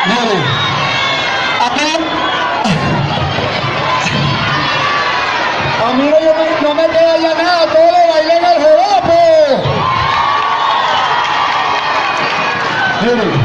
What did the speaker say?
Mire, aquí, a mí no me queda ya nada, todo lo bailé en el joropo. Mire.